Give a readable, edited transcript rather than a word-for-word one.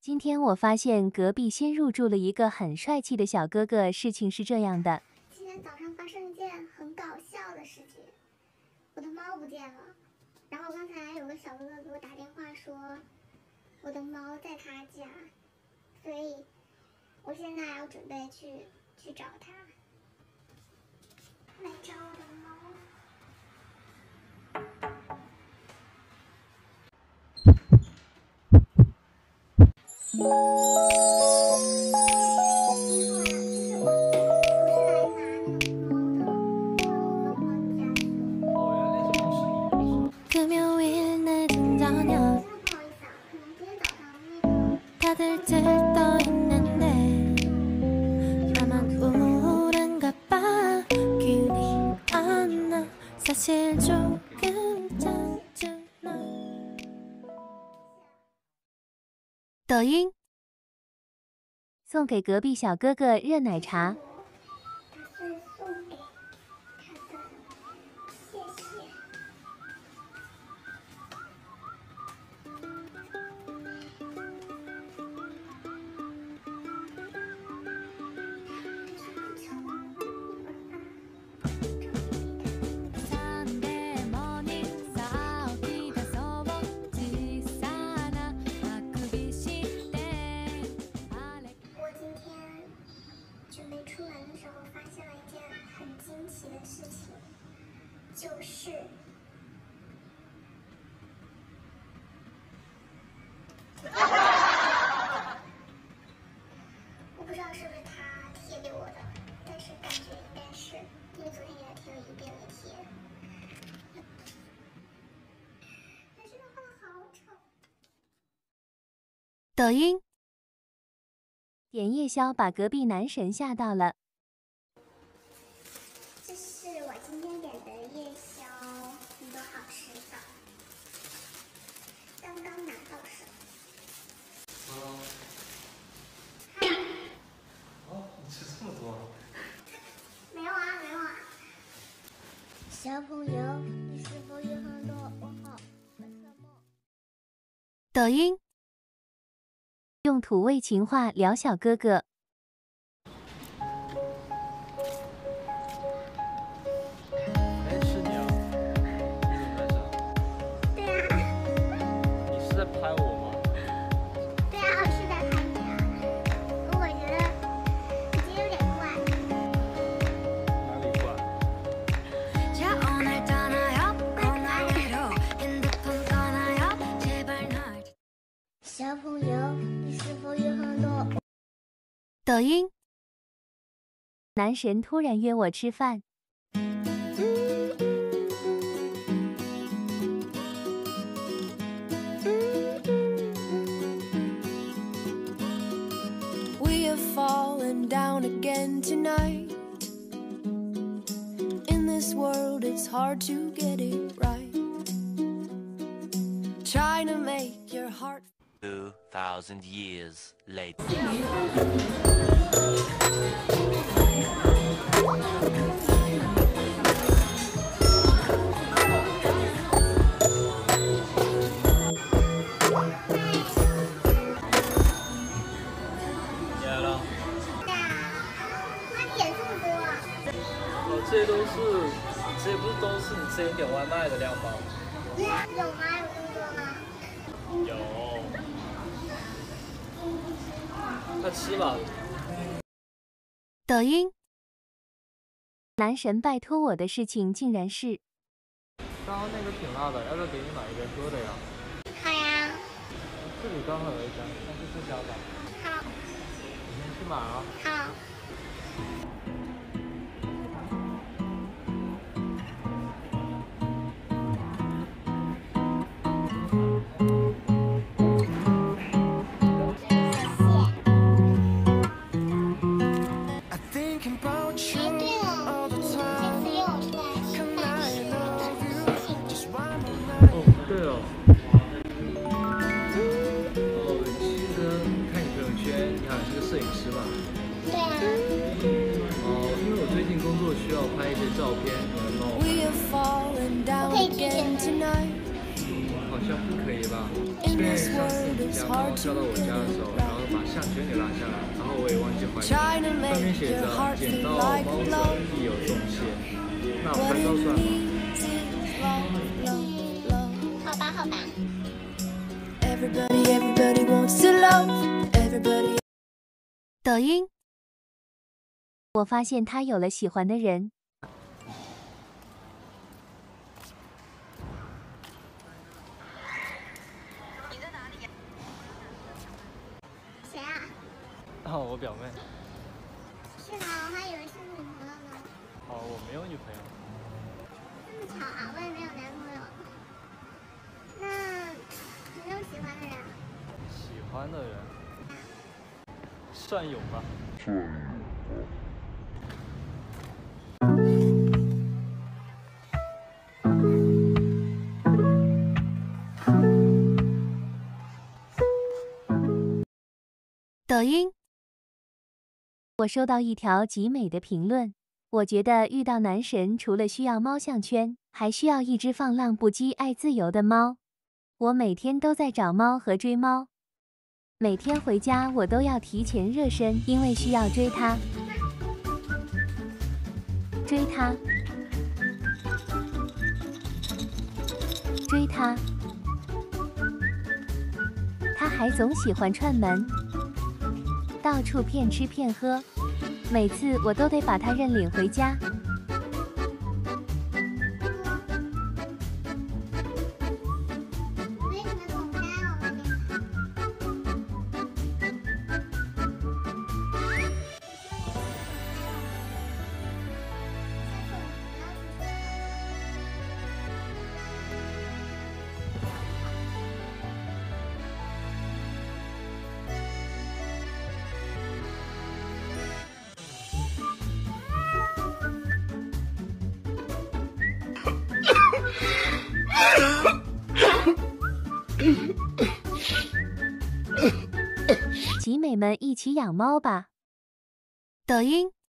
今天我发现隔壁新入住了一个很帅气的小哥哥。事情是这样的， 今天早上发生一件很搞笑的事情，我的猫不见了。然后刚才有个小哥哥给我打电话说，我的猫在他家，所以我现在要准备去找他，来找我的猫。 금요일 늦은 저녁 다들 들떠있는데 나만 우울한가 봐. 기운이 안 나. 사실 조금 짜증나. 抖音送给隔壁小哥哥热奶茶。 就是我不知道是不是他贴给我的，但是感觉应该是，因为昨天给他贴了一遍的贴。但是他画的好丑。 抖音点夜宵把隔壁男神吓到了。 这是我今天点的夜宵，很多好吃的，刚刚拿到手。 哦，你吃这么多？ 没有啊，没有啊。小朋友，你是否有很多问号？为什么？ 抖音用土味情话聊小哥哥。 拍我吗？ 对啊，我是在拍你啊。我觉得你今天有点怪。 哪里怪？ 小朋友，你是否有很多？ 抖音男神突然约我吃饭。 Falling down again tonight. In this world, it's hard to get it right. Trying to make your heart. 2,000 years later. 这不是都是你之前点外卖的量吗？ 有吗？有这么多吗？ 有。快吃吧。 抖音男神拜托我的事情竟然是…… 刚刚那个挺辣的，要不要给你买一杯喝的呀？ 好呀。 这里刚好有一家，那就这家吧。 好。 你先去买啊。 好。 对哦，记得看你朋友圈，你好像是个摄影师吧？ 对啊。 哦， it's 家猫 hard 叫到 to 我 get 家的时候， it 然后 right. 把项圈给拉下来，然后我也忘记还给 Trying 你。 to 上面 make 写 your 着 heart 捡 feel 到 like 猫 a 绳 glove. 必有重谢，那我 What 拍照 it 算吗？ needs is love, love, love. 好吧，好吧。 Everybody wants to love. Everybody. 抖音，我发现他有了喜欢的人。 谁啊？ 哦，我表妹。 是吗？我还以为是女朋友呢。 哦，我没有女朋友。 这么巧啊，我也没有男朋友。那你没有喜欢的人啊？ 喜欢的人，算有吧。 抖音，我收到一条极美的评论，我觉得遇到男神除了需要猫项圈，还需要一只放浪不羁、爱自由的猫。我每天都在找猫和追猫，每天回家我都要提前热身，因为需要追它，追它，追它。它还总喜欢串门。到处骗吃骗喝，每次我都得把它认领回家。 为什么总不带我们呢？ 集美们一起养猫吧。抖音。